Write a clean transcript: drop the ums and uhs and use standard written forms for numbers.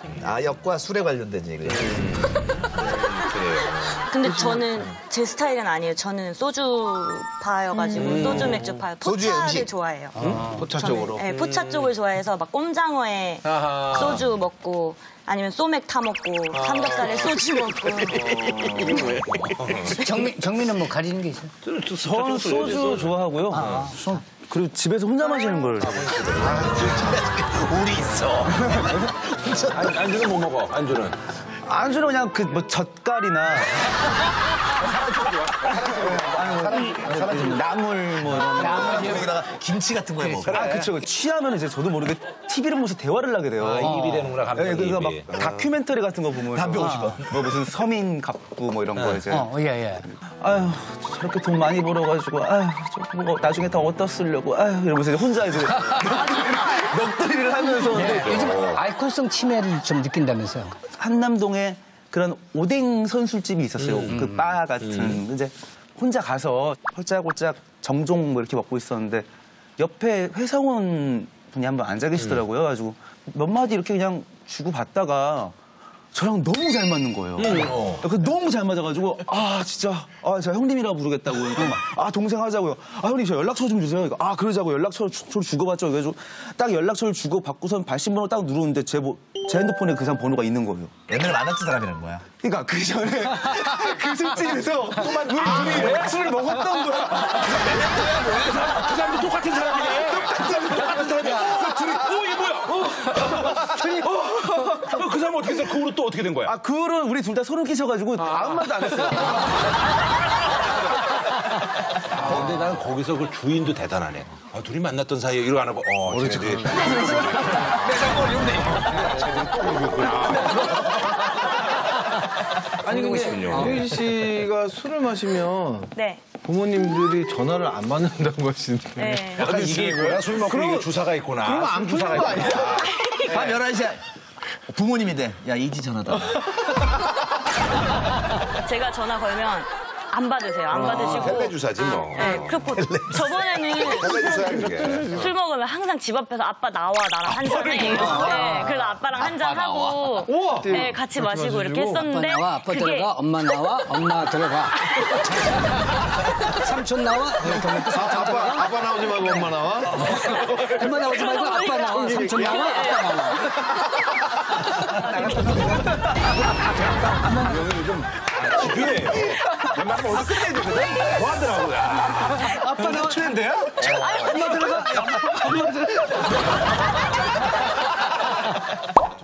아역과 술에 관련된 얘기예요. 그래요. 근데 저는 제 스타일은 아니에요. 저는 소주파여가지고 소주 맥주파. 소주의 포차를 음식. 좋아해요. 포차 저는, 쪽으로. 네, 포차 쪽을 좋아해서 막 꼼장어에 소주 먹고 아니면 소맥 타 먹고 삼겹살에 소주 먹고. 정민은 뭐 가리는 게 있어요? 저는 소주 좋아하고요. 그리고 집에서 혼자 마시는 걸. 우리 있어. 안주는 뭐 먹어? 안주는? 안주는 그냥 그 뭐 젓갈이나 나물 뭐 이런 여기다가 김치 같은 거에 먹어. 아, 그쵸. 취하면 이제 저도 모르게 TV를 보면서 대화를 하게 돼요. 입이 되는구나, 감정이. 네, 그러니까 입이. 막 다큐멘터리 같은 거 보면. 담배 50원. 뭐 무슨 서민 갑부 뭐 이런 거 이제. 예. 아유, 저렇게 돈 많이 벌어가지고, 아유, 저거 뭐 나중에 다 어디다 쓰려고, 아유, 이러면서 이제 혼자 이제 넋두리를 하면서. 요즘 알코올성 치매를 좀 느낀다면서요? 한남동에 그런 오뎅 선술집이 있었어요. 그 바 같은. 이제 혼자 가서 홀짝홀짝 정종 뭐 이렇게 먹고 있었는데 옆에 회사원 분이 한 분 앉아 계시더라고요. 가지고 몇 마디 이렇게 그냥 주고 받다가 저랑 너무 잘 맞는 거예요. 너무 잘 맞아가지고 진짜 제가 형님이라고 부르겠다고 그러니까 막, 동생 하자고요. 형님 저 연락처 좀 주세요. 그러니까, 그러자고 연락처를 주고받죠. 그래가지고 딱 연락처를 주고받고선 발신번호 딱 누르는데 제 핸드폰에 그 사람 번호가 있는 거예요. 옛날에 만났던 사람이라는 거야. 그러니까 그 전에 그 술집에서 우리 둘이 술을 먹었던 거야. 그 사람도 똑같은 사람이네. 똑같은 사람이야. 둘이, 이게 뭐야? 그 사람 어떻게 했어? 그 후로 또 어떻게 된 거야? 그 후로는 우리 둘 다 소름 끼쳐가지고 아무 말도 안 했어요. 근데 나는 거기서 그 주인도 대단하네. 둘이 만났던 사이에 이러고 안 하고, 쟤네들이. 아니 근데 유희 씨가 술을 마시면 네. 부모님들이 전화를 안 받는다고 하시는데 네. 약간 이게 있구나. 술 먹고 이게 주사가 있구나. 그럼 안 푸는 거 아니야? 밤 11시에 부모님인데 야 이지 전화다. 제가 전화 걸면 안 받으세요. 안 받으시고. 텔레 주사지 뭐. 네, 그리고 저번에는 텔레 주사야 그게. 술 먹으면 항상 집 앞에서 아빠 나와 나랑 한잔 해. 네, 그래서 아빠랑 한잔 하고 네, 같이 마시고 이렇게 아빠 했었는데 나와, 아빠 그게 들어가, 엄마 나와, 엄마 들어가. 삼촌 나와, 이렇게 하면 또 삼촌 들어가. 아빠 나오지 말고 엄마 나와? 엄마 나오지 말고 아빠 나와, 삼촌 나와, 아빠 나와. 기교예요. 웬만하면 어디 끝내야 되거든? 뭐 하더라고, 야. 아빠 나와. 트렌드야? 엄마 들어가. 엄마 들어가.